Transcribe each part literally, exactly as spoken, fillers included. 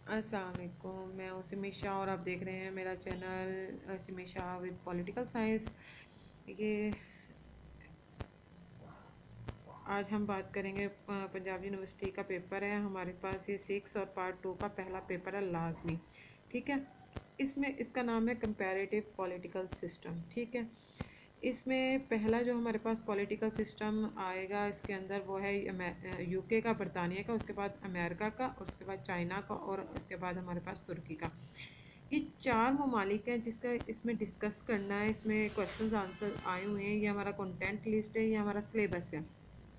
अस्सलाम वालेकुम, मैं हूँ सिमी शाह और आप देख रहे हैं मेरा channel Simi Shah with political science. ये आज हम बात करेंगे पंजाब यूनिवर्सिटी का पेपर है हमारे पास, ये सिक्स और पार्ट टू का पहला पेपर है लाजमी। ठीक है, इसमें इसका नाम है कंपैरेटिव पॉलिटिकल सिस्टम। ठीक है, इसमें पहला जो हमारे पास पॉलिटिकल सिस्टम आएगा इसके अंदर वो है यूके का, बरतानिया का, उसके बाद अमेरिका का, और उसके बाद चाइना का, और उसके बाद हमारे पास तुर्की का। ये चार ममालिक हैं जिसका इसमें डिस्कस करना है। इसमें क्वेश्चंस आंसर आए हुए हैं, ये हमारा कंटेंट लिस्ट है, ये हमारा सिलेबस है।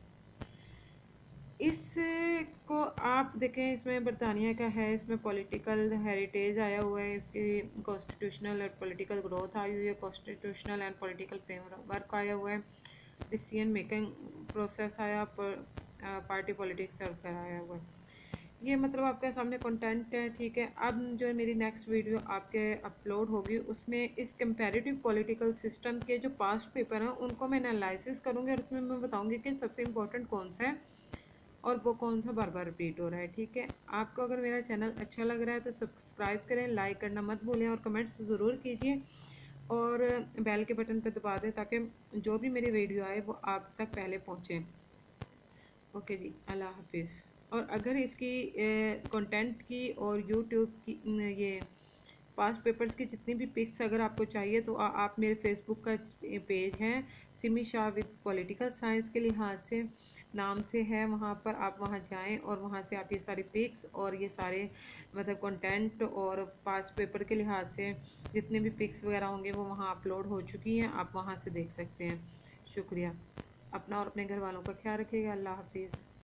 इसको आप देखें, इसमें बरतानिया का है, इसमें पॉलिटिकल हेरिटेज आया हुआ है, इसकी कॉन्स्टिट्यूशनल और पॉलिटिकल ग्रोथ आई हुई है, कॉन्स्टिट्यूशनल एंड पॉलिटिकल फ्रेमवर्क आया हुआ है, डिसीजन मेकिंग प्रोसेस आया, पार्टी पॉलिटिक्स सर्व कराया हुआ है। ये मतलब आपके सामने कंटेंट है। ठीक है, अब जो मेरी नेक्स्ट वीडियो आपके अपलोड होगी उसमें इस कंपैरेटिव पॉलिटिकल सिस्टम के जो पास्ट पेपर हैं उनको मैं एनालिसिस करूँगी और उसमें मैं बताऊँगी कि सबसे इम्पोर्टेंट कौन सा है और वो कौन सा बार बार रिपीट हो रहा है। ठीक है, आपको अगर मेरा चैनल अच्छा लग रहा है तो सब्सक्राइब करें, लाइक करना मत भूलें और कमेंट्स ज़रूर कीजिए और बेल के बटन पर दबा दें ताकि जो भी मेरी वीडियो आए वो आप तक पहले पहुँचे। ओके जी, अल्लाह हाफिज़। और अगर इसकी कंटेंट की और यूट्यूब की न, ये पास्ट पेपर्स की जितनी भी पिक्स अगर आपको चाहिए तो आ, आप मेरे फेसबुक का पेज है Simi Shah with political science के लिहाज से नाम से है, वहाँ पर आप वहाँ जाएं और वहाँ से आप ये सारी पिक्स और ये सारे मतलब कंटेंट और पास्ट पेपर के लिहाज से जितने भी पिक्स वगैरह होंगे वो वहाँ अपलोड हो चुकी हैं, आप वहाँ से देख सकते हैं। शुक्रिया। अपना और अपने घर वालों का ख्याल रखिएगा। अल्लाह हाफिज़।